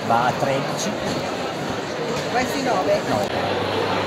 va a 13. Questi 9? No.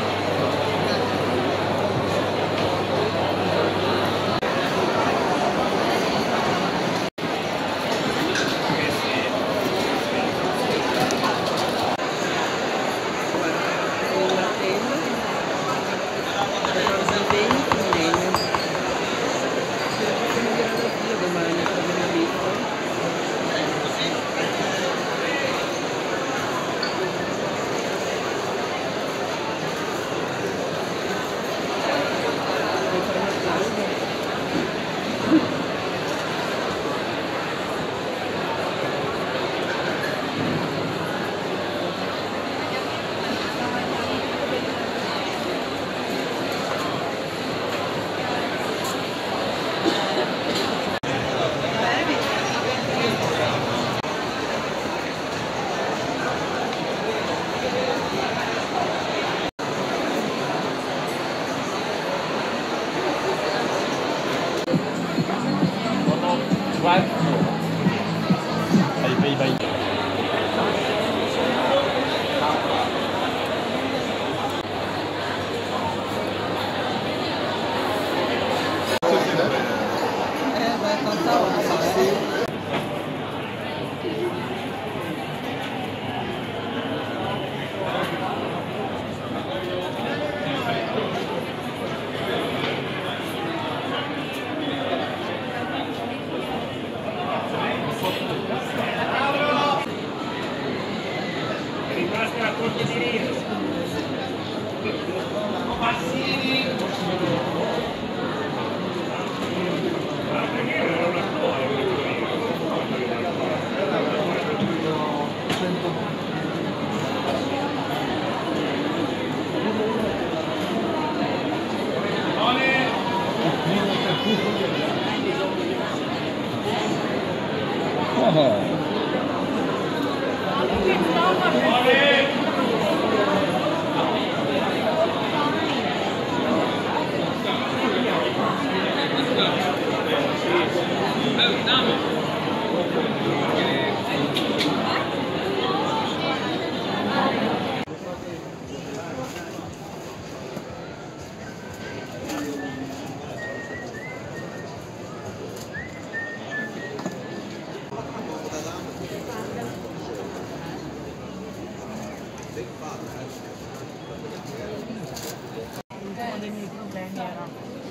Uno dei miei problemi era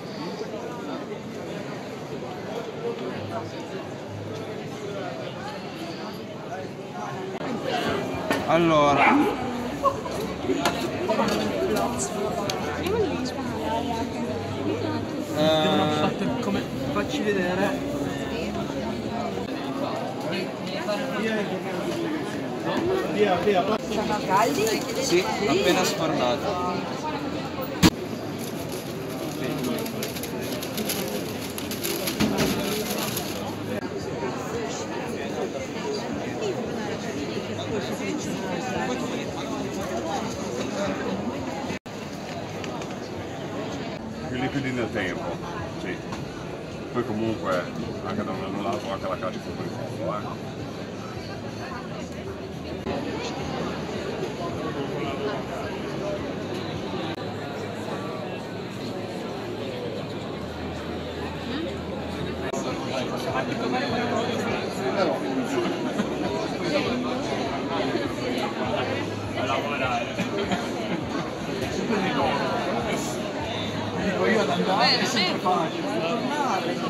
allora come facci vedere. sono caldi? sì, appena sfornato. Più liquidi nel tempo, sì. Poi comunque anche da un lato anche la carica un po' in fondo, Io ad andare è sempre facile.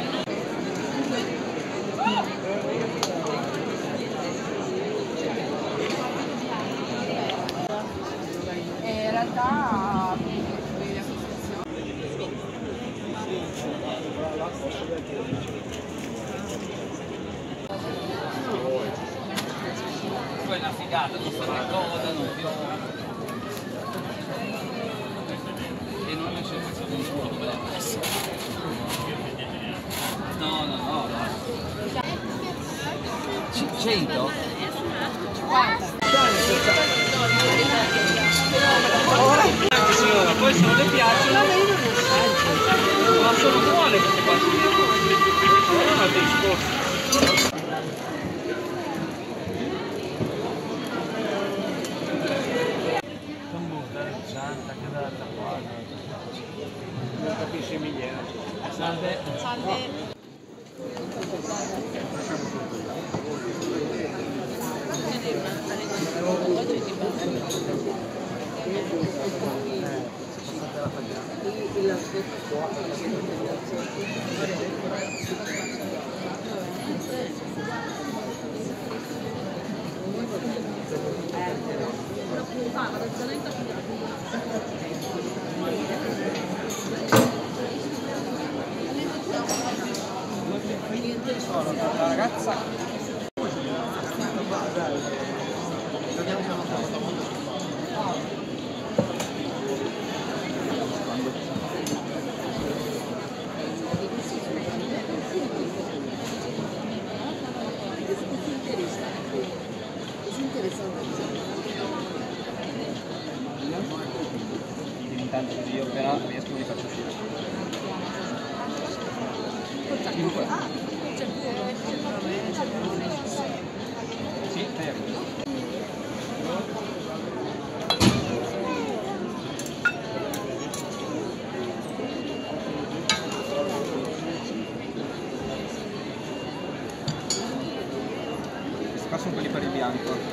In realtà Poi è una figata, non state comoda, non piove. E non riesce a fare un culo come deve essere. No, no, no. 100? 50. Poi se non le piacciono, ma sono buone queste cose. Non è un altro discorso. 40, che data qua. Non capisci Emiliano. Salve. Salve. La ragazza intanto così io appena riesco li faccio uscire. Sì, fermo. Questi qua sono quelli per il bianco.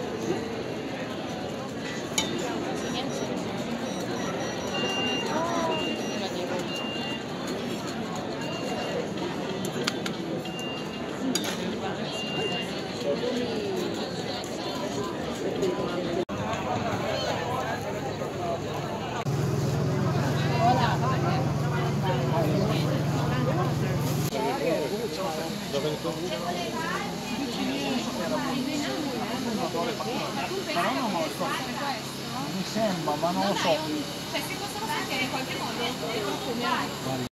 Però non lo so. Mi sembra, ma non lo so. Cioè, si possono sentire in qualche modo?